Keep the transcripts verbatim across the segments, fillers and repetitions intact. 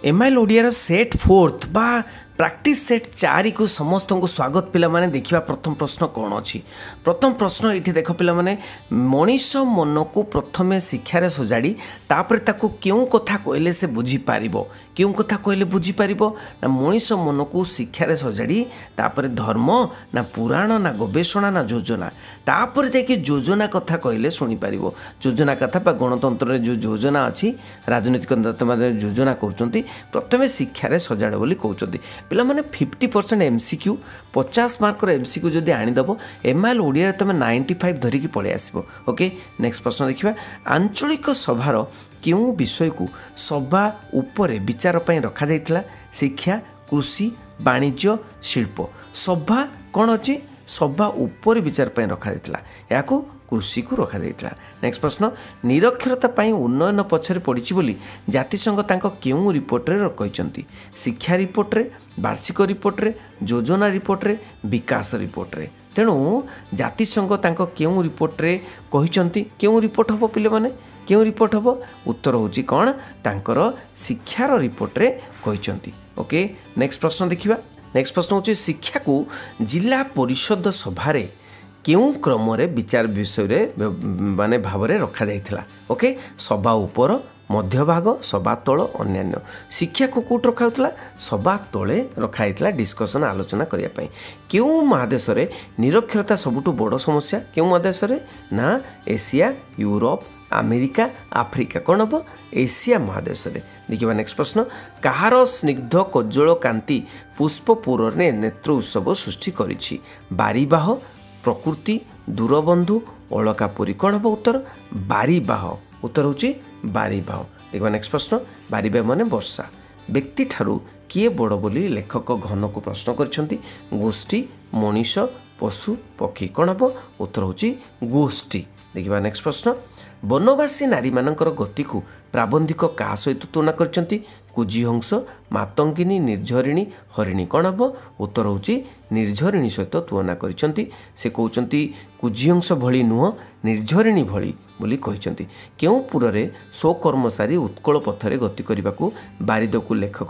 MIL ओडियार set fourth बा practice set चारि को समस्त को स्वागत पिला माने देखिबा। प्रथम प्रश्न कौन अच्छी प्रथम प्रश्न ये देख पिला माने मनीष मन को प्रथमे शिक्षार सजाड़ी तापर ताको क्यों कथा कहले से बुझी पारिबो क्यों कथा कहले बुझी पारिबो ना मनीष मन को शिक्षार सजाड़ी तापर धर्म ना पुराण ना गवेषणा ना योजना तापर जाकि योजना कथा कहले शुणी पारिबो। योजना कथा बा गणतंत्र रे जो योजना अच्छी राजनीतिक नेता माने योजना करचंती प्रथमे शिक्षार सजाड़ बोली कहउचंती। पिला माने फिफ्टी परसेंट एमसीक्यू पचास मार्क एमसीक्यू जदि आनीदेव एमआईएल ओडिया तुम नाइंटी फाइव धरिकी पलि आसबो। ओके नेक्स्ट प्रश्न देखिबा। आंचलिक सभार क्यों विषय को सभा उपरे विचार पई रखा जाइतला? शिक्षा, कृषि, वाणिज्य, शिल्प। सभा कौन अच्छी सभा उपरे विचार पई रखा जाइतला या कृषि को रखा जाइतला। नेक्स्ट प्रश्न। निरक्षरता पई उन्नयन पछरे पड़िछि बोली जातिसंघ तांको केउ रिपोर्ट रे कहिसंती? शिक्षा रिपोर्ट रे, वार्षिक रिपोर्ट रे, योजना रिपोर्ट रे, विकास रिपोर्ट रे। तेणु जातिसंघ तांको केउ रिपोर्ट रे कहिसंती? केउ रिपोर्ट हबो पिले माने केउ रिपोर्ट हबो? उत्तर होची कोन तांकर शिक्षार रिपोर्ट रे कहिसंती। ओके नेक्स्ट प्रश्न देखिबा। नेक्स्ट प्रश्न होची शिक्षा को जिला परिषद सभारे क्यों क्रम रे विचार विषय माने भाव में रखा जाइथिला? ओके सभा उपर, मध्य भाग, सभा तल, अन्यान्य। शिक्षा को कौट रखा होता? सभा तले रखा होता डिस्कसन आलोचना करने पाई। क्यों महादेश रे निरक्षरता सबुठु बड़ समस्या? क्यों महादेश रे ना एशिया, यूरोप, अमेरिका, आफ्रिका। कौन हम? एशिया महादेश रे। देखिए नेक्स्ट प्रश्न। कहार स्निग्ध कज्जल कांति पुष्पपुर ने नेत्र उत्सव सृष्टि करिछि? बारीबाह, प्रकृति, दूरबंधु, अलकापुरी। कौन हम उत्तर? बारीबाह। उत्तर होची बारीबाह। देखा नेक्स्ट प्रश्न। बारीबाह माने वर्षा। व्यक्ति ठारू किए बड़ बोली लेखक घन को प्रश्न करछंती? गोष्ठी, मनीष, पशु, पक्षी। कौन हम? उत्तर होची गोष्ठी। देखा नेक्स्ट प्रश्न। वनवासी नारी मानकर गति को प्राबंधिक क्या सहित तुलना करछंती? कुजीहंस, मातंगिनी, निर्झरिणी, हरिणी। कौन हम? उत्तर होची निर्झरिणी सहित तुलना करछंती। से कहउचंती कुजीहंस भली नुह निर्झरिणी भली बोली कहिसंती। केउ पुररे स्वकर्म सारी उत्कल पथरे गति करने को बारिद को लेखक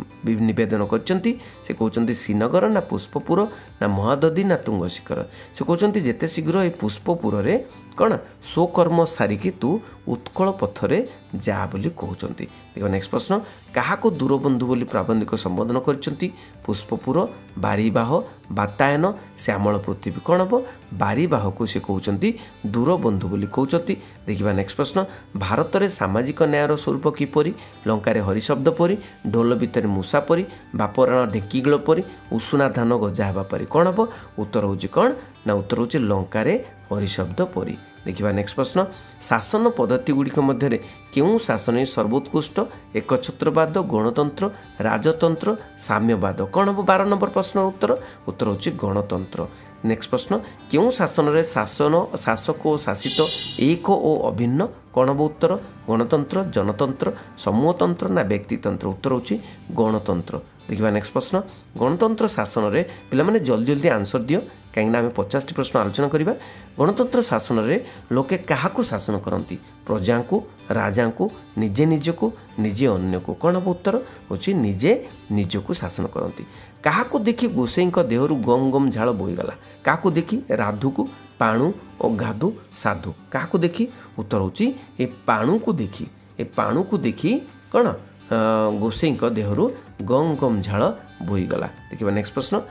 निवेदन करछंती? से कहउचंती श्रीनगर ना पुष्पपुर ना महादधी ना तुंग शिखर। से कहउचंती जेते शीघ्र ए पुष्पपुर रे कौन स्वकर्म सारिकी तू उत्कल पथरे जा बोली कहउचंती। देखो नेक्स्ट प्रश्न। कहा को दूरबंधु बोली प्राबंधिक संबोधन करछंती? पुष्पपुर, बारीबाह, बातायन, श्यामल पृथ्वी। कौन हम? बारीबाह को से कहउचंती दूरबंधु बोली कहउचंती। देखिबा नेक्स्ट प्रश्न। भारत रे सामाजिक न्यायर स्वरूप किपरि? लंका रे हरिशब्द परि, ढोल भितर मूषा परि, बापराण ढेकीगुल परि, उषुना धान गजा हेबा परि। कौन हम? उत्तर होची कौन ना उत्तर होची लंका रे हरिशब्द परि। देखिबा नेक्स्ट प्रश्न। शासन पद्धति गुड़िक मध्य क्यों शासन सर्वोत्कृष्ट? एकछत्रवाद, गणतंत्र, राजतंत्र, साम्यवाद। कौन हम? बारह नंबर प्रश्न उत्तर उत्तर होची गणतंत्र। नेक्स्ट प्रश्न। क्यों शासन रे शासन शासक और शासित एक और अभिन्न? कौन हम? उत्तर गणतंत्र, जनतंत्र, समूहतंत्र ना व्यक्तितंत्र। उत्तर होची गणतंत्र। देखिबा नेक्स्ट प्रश्न। गणतंत्र शासन रे पिला माने जल्दी जल्दी आंसर दियो कहीं आम पचास टी प्रश्न आलोचना करवा। गणतंत्र शासन रे लोके क्या शासन करती? प्रजा को, राजा को, निजे निज को, निजे अन्य को। कौन हम? उत्तर होची निजे निज को शासन करती। क्या देखी गोसाई देहरु गम गम झाड़ बोईगला? क्या देखी? राधु को, पाणु और गाधु साधु। क्या देखी? उत्तर होची ए पाणु को देखी। ए पाणु को देखी कौन गोसाई देहरु गम गम झाड़ बोईगला। देखिए नेक्स्ट प्रश्न।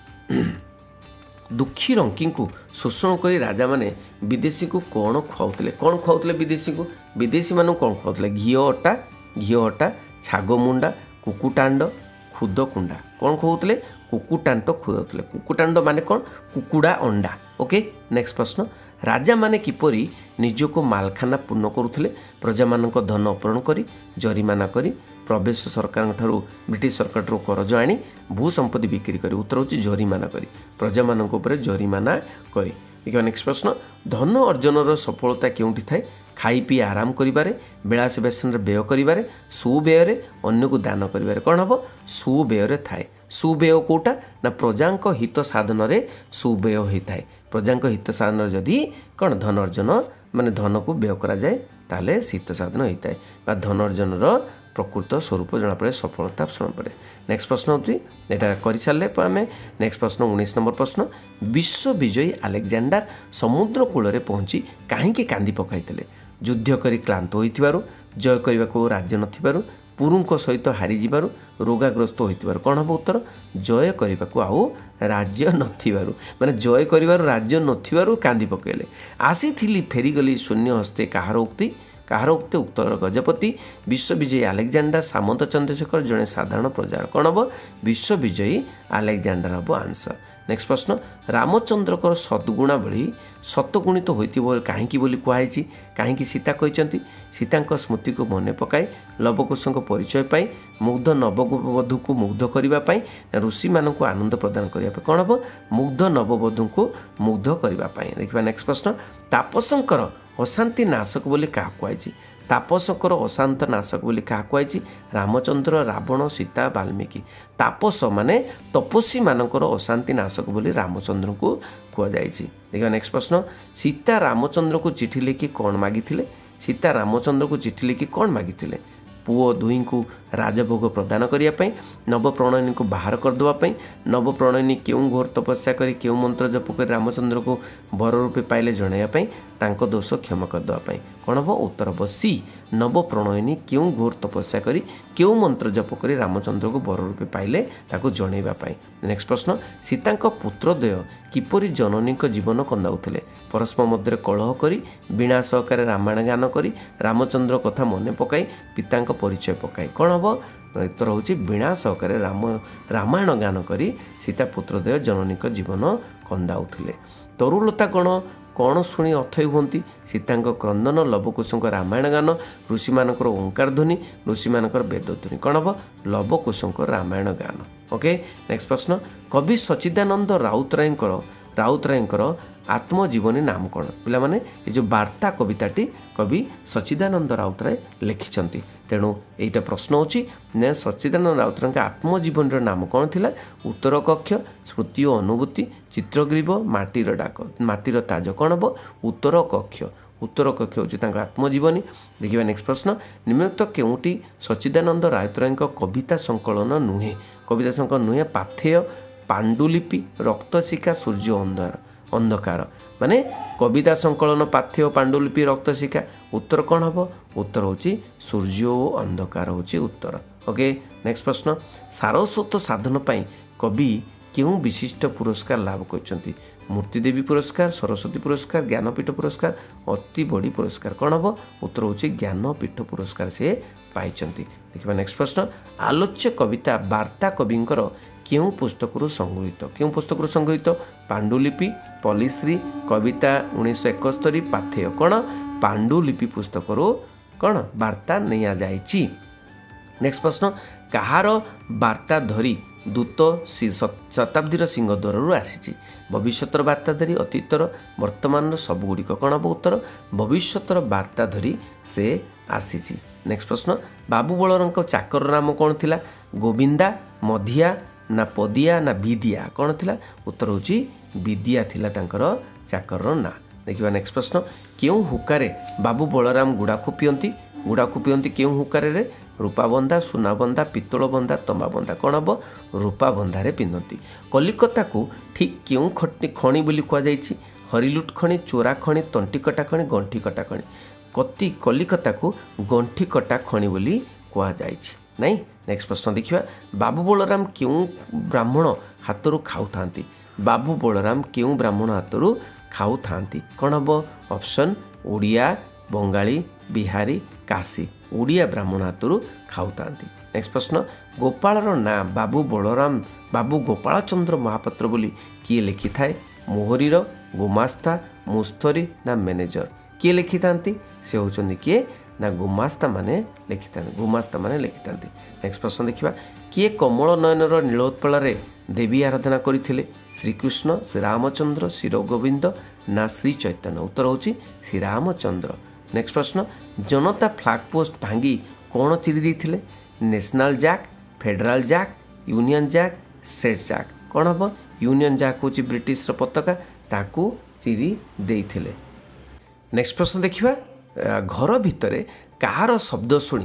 दुखी रंकी को शोषण कर राजा माने विदेशी को कौन खुआउले? कौन खुआउले विदेशी को? विदेशी मान कौन खुआउले? घी अटा, घी अटा, छाग मुंडा, कुकुटांड, खुद कुंडा। कौन खुआउले? कुकुटांड खुआउले। कुकुटांड माने कौन? कुकुड़ा अंडा। ओके नेक्स्ट प्रश्न। राजा माने किपरि निजको मालखाना पूर्ण करुले? प्रजा मानक धन अपहरण करी, जरिमाना करी, प्रवेश सरकार ठारू ब्रिटिश सरकार ठारू करज आनी, भू संपत्ति बिक्री करी। उत्तर होची जरिमाना करी, प्रजा मानक उपरे जरिमाना करी। देखिए नेक्स्ट प्रश्न। धन अर्जन सफलता केउंठी थाए? खाई पी आराम करिबारे, बेलास बेसन व्यय करिबारे, सुव्यय अन्य को दान करिबारे। कौन हम? सुव्यय थाए। सुव्यय कोटा ना प्रजांक हित साधन रे सुव्यय होता है। प्रजांक हित साधन जदि कौन धन अर्जन माने धन को व्यय करा जाए ताले हित साधन होता है। धन अर्जन प्रकृत स्वरूप जनापड़े सफलता पड़े। नेक्स्ट प्रश्न होती यहाँ कर सारे आम नेक्स्ट प्रश्न उन्नीस नंबर प्रश्न विश्व विजयी आलेक्जेंडर समुद्र कूल पहुँची कहीं कांदी पकाई युद्ध करी क्लांत हो जय करने को राज्य नथिबारु पुरुष सहित हारीजु रोगाग्रस्त होइतिबारु कौन हम उत्तर जय करने को आउ राज्य नथिबारु माने जय कर राज्य नथिबारु कांदी पकेले आसी फेरीगली शून्य हस्ते कहार उक्ति कहार उक्ति उत्तर गजपति विश्व विजयी आलेक्जेंडर सामंत चंद्रशेखर जड़े साधारण प्रजार कौन हम विश्व विजयी आलेक्जेंडर हम आंसर। नेक्स्ट प्रश्न रामचंद्रकर सद्गुणावली सतगुणित होती कहीं बोली कहुई कहीं सीता कहते सीता स्मृति को मन पकाई लवकुश परिचय पाई मुग्ध नववधू को मुग्ध करने ऋषि मान आनंद प्रदान करने कौन हम मुग्ध नववधू को मुग्ध करने। देखा नेक्स्ट प्रश्न तापसंकर अशांति नाशक बोली क्या कहुई तापसकर अशांत नाशक बोली क्या कहुई रामचंद्र रावण सीता वाल्मीकि तापस माने तपस्वी मानकर अशांति नाशक बोली रामचंद्र को कहुई। देखा नेक्स्ट प्रश्न सीता रामचंद्र को चिठी लिखि कौन मागिथिले सीता रामचंद्र को चिठी लिखि कौन मागिथिले पुओ दुई को राजभोग प्रदान करने नवप्रणयनी को बाहर करदेवाई नवप्रणयनी क्यों घोर तपस्या करी क्यों मंत्र जप कर रामचंद्र को वर रूपे पाइले जनवाई तांको दोष क्षमा करदेवाई कौन हम उत्तर हम सी नवप्रणयनी क्यों घोर तपस्या करी क्यों मंत्र जप कर रामचंद्र को वर रूपे पाइले ताको जनवाई। नेक्स्ट प्रश्न सीता पुत्रद्वय किपरि जननी जीवन कंदाउथिले परस्पर मध्य कलह करी बीणा सहकार रामायण गान करी रामचंद्र कथा मन पकाई पिता परिचय पकाई कौन हम उत्तर हूँ बीणा सहकार राम रामायण गान करी सीता पुत्रद्वय जननी जीवन कंदाउथिले। तरुलता गण कौन शुणी अथई हुंती सीता क्रंदन लवकुश रामायण गान ऋषि मानकर ओंकार ध्वनि ऋषि मानकर वेद ध्वनि कौन हम लवकुश रामायण गान। ओके नेक्स्ट प्रश्न कवि सच्चिदानंद राउतरायकर राउतरायकर आत्मजीवनी नाम कौन पिला माने ये जो वार्ता कविताटी कवि सच्चिदानंद राउतराय लिखिछंती तेणु एटा प्रश्न होची ने सच्चिदानंद राउतराय आत्मजीवनी नाम कौन थिला उत्तर कक्ष स्मृति और अनुभूति चित्रग्रीव माटीर डाक माटीर ताज कौन हम उत्तर कक्ष उत्तर कक्ष हूँ आत्मजीवनी। देखिए नेक्स्ट प्रश्न निम्नलिखित केउटी सच्चिदानंद राउतराय कविता संकलन नुहे कविता संकलन नुहे पाथेय पांडुलिपि रक्तशिखा सूर्य अंधार अंधकार माने कविता संकलन पाथ्य पांडुलिपि रक्तशिखा उत्तर कौन हम उत्तर हूँ सूर्य अंधकार हूँ उत्तर। ओके नेक्स्ट प्रश्न सारस्वत साधन पाई कवि क्यों विशिष्ट पुरस्कार लाभ करछंती मूर्तिदेवी पुरस्कार सरस्वती पुरस्कार ज्ञानपीठ पुरस्कार अति बड़ी पुरस्कार कौन हम उत्तर हूँ ज्ञानपीठ पुरस्कार से पाई। देखिए नेक्स्ट प्रश्न आलोच्य कविता वार्ता कविंकर क्यों पुस्तक संगृहित क्यों पुस्तक संगृहित पांडुलिपि पलिश्री कविता उन्नीस एकस्तरी पाथेय कौन पांडुलिपि पुस्तक कौन वार्ता नहीं जाइछि। नेक्स्ट प्रश्न कहार वार्ता धरी दूत शताब्दीर सिंहद्वार आसी भविष्यतर वार्ता धरी अतीतर वर्तमान सबुगुड़िक कौन हम उत्तर भविष्यतर वार्ता धरी से आसी। नेक्स्ट प्रश्न बाबू बलराम चाकर नाम कौन थिला गोविंदा मधिया ना पदिया ना विदिया कौन थिला उत्तर हूँ विदिया थिला तांकर चाकर ना। देखिए नेक्स्ट प्रश्न क्यों हुकारे बाबू बलराम गुड़ाखु पियंती गुड़ाखु पियंती क्यों हुकारे रे रूपा बंधा सुना बंधा पित्तल बंधा तंबा बंधा कौन हम रूपा बंधारे पिंधती। कलिकता को ठीक क्यों खटी खणी बोली कहुई हरिलुट खणी चोरा खणी तंटी कटा खणी गंठी कटा खणी कति कलिकता को गंठी कटा खणी बोली कहुई नहीं। नेक्स्ट प्रश्न देखिए बाबू बलराम क्यों ब्राह्मण हाथरू खाऊ था बाबू बलराम क्यों ब्राह्मण हाथरू खाऊ था कौन हम ऑप्शन ओडिया बंगाली बिहारी काशी ओडिया ब्राह्मण हाथरू खाऊ था। नेक्स्ट प्रश्न गोपालर ना बाबू बलराम बाबू गोपाल चंद्र महापात्र बोली किए लिखि थाए मोहरीर गुमास्ता मुस्तरी ना मैनेजर किए लिखि था से होचंदी किए ना गुमास्ता माने लिखि था गुमास्ता माने लिखि था। नेक्स्ट प्रश्न देखिए किए कमल नयनर नीलोत्पल देवी आराधना करथिले श्रीकृष्ण श्रीरामचंद्र श्री गोविंद ना श्री चैतन्य उत्तर हूँ श्रीरामचंद्र। नेक्स्ट प्रश्न जनता फ्लैग पोस्ट भांगी कौन चिरी देते national jack federal jack union jack state jack कौन हम यूनियन जैक हूँ ब्रिटिश पताका ताकू चिरी देइथिले। नेक्स्ट प्रश्न देखिए घर भितर कहार शब्द शुणी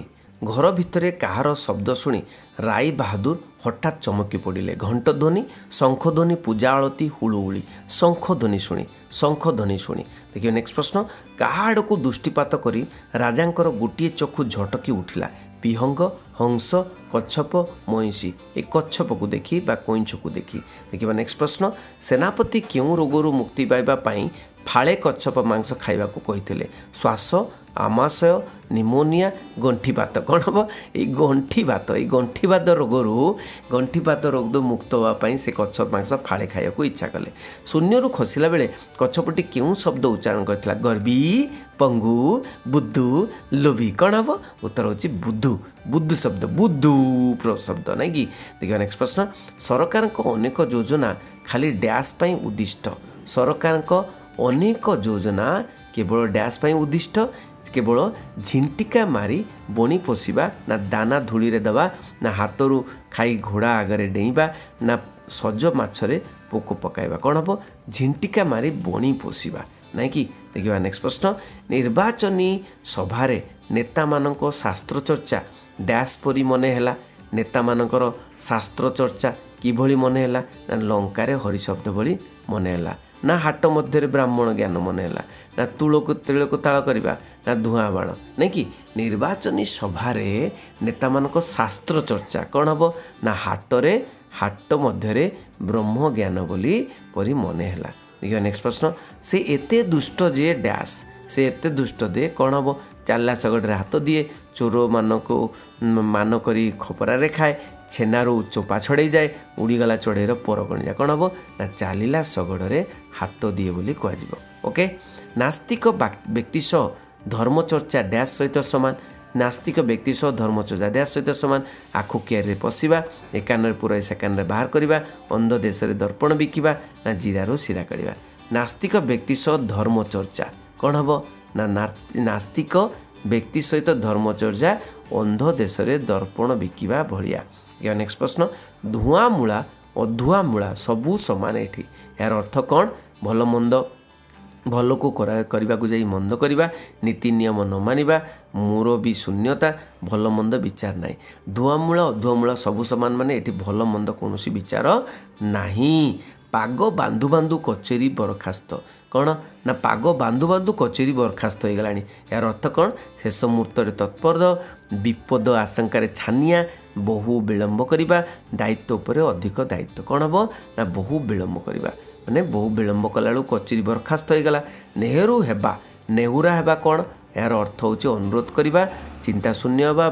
घर भितर कहार शब्द शुणी राय बहादुर हठात चमकी पड़े घंट ध्वनि शंख ध्वनि पूजा आलती हुलुहुली शंख ध्वनि शुणी शंख ध्वनि शुणी देखिए नेक्स्ट प्रश्न काहाड़ को दृष्टिपात करी राजांकर गोटे चक्षु झटकी उठिला विहंग हंस कच्छप महिषी ए कच्छप को देखी बा कईंछ को देखी देखिए नेक्स्ट प्रश्न सेनापति क्यों रोगरू मुक्ति पाइबा पाई फाळे कच्छप मांस खाइबा को कहिथिले श्वास आमाशय निमोनिया गंठीपात कौन हम ये गंठीपात ये गंठीपात रोगरू गंठीपात रोग मुक्त होगापाई से कच्छप मांस फाळे खाइबा इच्छा कले शून्यरू खसला बेले कच्छपटी क्यों शब्द उच्चारण करथिला गर्वी पंगु बुद्धू लोभी कौन हम उत्तर होची बुद्धू बुद्धू शब्द बुद्धू शब्द नहीं कि देखिए नेक्स्ट प्रश्न सरकार अनेक योजना खाली डैश पाई उद्दिष्ट सरकार अनेक योजना केवल डैश पाई उद्दिष्ट केवल झिंटिका मारी बणी पोषिबा ना दाना धूली रे दबा ना हाथरू खाई घोड़ा आगरे डेइबा ना सज माछरे पोक पकाइबा कौन हम झिंटिका मारी बणी पोषिबा नहीं कि देखिए नेक्स्ट प्रश्न निर्वाचनी सभारे नेता मानक शास्त्र चर्चा डैश परी मने हेला नेता मानकर शास्त्र चर्चा किभली मने हेला ना लंकारे हरिशब्द भली मने हेला ना हाट मध्य ब्राह्मण ज्ञान मनेला ना तुल को तिल को ताल करवा ना धुआं बाण नहीं कि निर्वाचनी सभारे नेता मानक शास्त्र चर्चा कौन हम ना हाटरे हाट मध्य ब्रह्म ज्ञान बोली परी मने हेला देखिए नेक्स्ट प्रश्न से एते दुष्ट जे डैश से एते दुष्ट दे कौन हम चाला सगड़े हाथ दिए चोर मान को मान करी खपरा खाए छेनारू चोपा छड़े जाए उड़ीगला चढ़ेर पर गणिजा कौन हम ना चलला शगड़े हाथ दिए बोली कह ओके नास्तिक व्यक्ति सह धर्मचर्चा डैश सहित सामान नास्तिक व्यक्ति सह धर्मचर्चा डैश सहित सामान आखु कियारे पशिबा एकान पुराई सेकान बाहर करवा अंध देश में दर्पण बिकिबा ना जीरारू सिरा करवा नास्तिक व्यक्ति सह धर्मचर्चा कौन हम ना नास्तिक व्यक्ति सहित धर्मचर्चा अंध देश में दर्पण बिकिबा भलिया या नेक्स्ट प्रश्न धुआं मूला अधुआ मूला सबू समान एठी यार अर्थ कौन भल मंद भल को करने को जाई मंद करवा नीति नियम न मानिबा मुरबी शून्यता भल मंद विचार ना धुआं मूला अधुआ मूला सबू समान माने एठी भल मंद कौन विचार नाही पाग बांधु बांधु कचेरी बरखास्त कौन ना पाग बांधु बांधु कचेरी बरखास्त हो गलानी यार अर्थ कौन शेष मुहूर्त तत्पर विपद आशंकार छानिया बहु विलंब करवा दायित्व पर अधिक दायित्व कौन हम ना बहु विलंब करवा माने बहु विलंब कला कचेरी बरखास्त हो गला नेहरू हेबा नेहुरा हेबा कौन यार अर्थ हूँ अनुरोध करवा चिंता शून्य हवा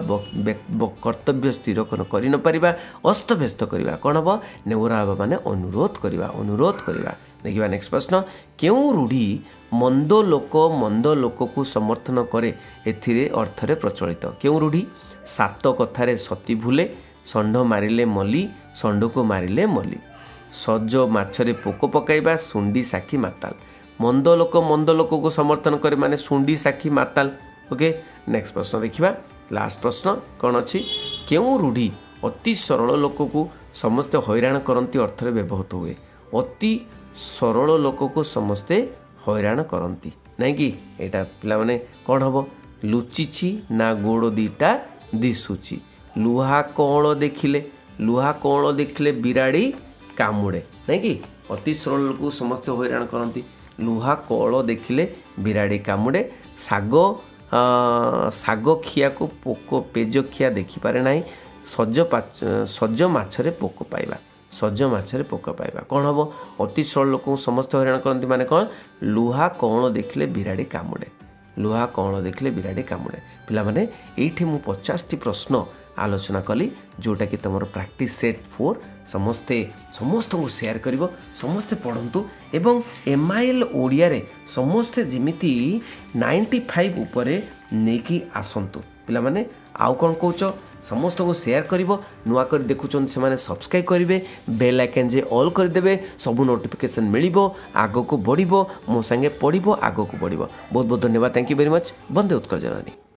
कर्तव्य स्थिर कर न पारिबा अस्तव्यस्त करवा कौन हम नेहुरा हवा माने अनुरोध करवा अनुरोध करवा देखिए नेक्स्ट प्रश्न क्यों रूढ़ी मंद लोक मंद लोक को समर्थन करे एथिरे अर्थरे प्रचलित क्यों रूढ़ी सात कथारे सती भूले षंढ मारिले मली षंढ को मारिले मली सज माछरे पोक पकाइबा सुंडी साखी माताल मंद लोक मंद लोक को समर्थन करे माने सुंडी साखी माताल ओके नेक्स्ट प्रश्न देखिबा लास्ट प्रश्न कौन अच्छी क्यों रूढ़ी अति सरल लोक को समस्ते हैरान करती अर्थरे व्यवहृत हुए अति सरल लोक को समस्ते हैरान करती नहीं कि एटा पिला माने कौन हम लुचिछि ना गोड़ दीटा दिशुची लुहा कौन देखिले लुहा कौन देखिले बिराड़ी कामुड़े नहीं कि अति सरल लोक को समस्ते हैरान करती लुहा कौल देखिले बिराड़ी कामुड़े साग साग खिया को पोक पेज खिया देखिपारे ना सज सज माछरे पोक पाइबा सज माछरे पोक पाइबा कौन हम अति सरल लोक को समस्त हैरान करती माने कौन लुहा कौन देखिले बिराड़ी कामुड़े लुहा कौन देखिले बिराड़ी कामुड़े पिला माने एठी मु पचास टी प्रश्न आलोचना कली जोटा कि तुम प्रैक्टिस सेट फोर समस्ते समस्त को शेयर करिवो समस्ते पढ़ंतु एवं एमआईएल ओडिया रे समस्ते जेमिति नाइंटी फाइव उपरे नेकी आसंतु पिला माने आउ कौन कौच समस्त को शेयर करिवो नुआ कर देखुचन से माने सब्सक्राइब करिवे बेल आइकन जे ऑल कर देबे सब नोटिफिकेशन मिलिबो आगो को बढ़िबो मो संगे पढ़िबो आगो को बढ़िबो बहुत बहुत धन्यवाद thank you very much Bande Utkala Janani.